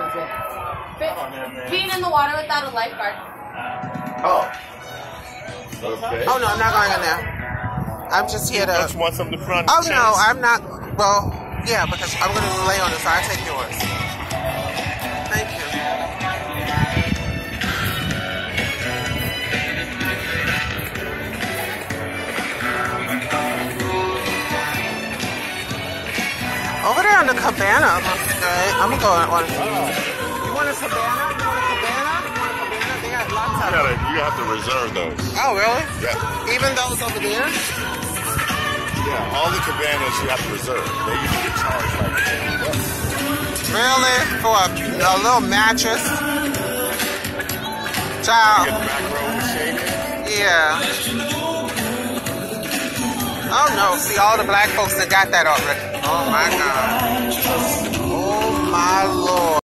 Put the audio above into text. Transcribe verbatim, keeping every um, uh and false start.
was it? Peeing in the water without a lifeguard. Oh. Okay. Oh no, I'm not going in there. I'm just here to. Don't you want something to front? Oh no, I'm not. Well, yeah, because I'm going to lay on this. I'll take yours. Thank you. Over there on the cabana, I'm gonna go on. Oh. You want a cabana? You want a cabana? You want a cabana? They got lots of them. You have to reserve those. Oh, really? Yeah. Even those over there? Yeah, all the cabanas you have to reserve. They usually get charged like fifty bucks. Really? For a, a little mattress? Child. You get the back row with the shading? Yeah. Oh no, see all the black folks that got that already. Oh my God. Oh my Lord.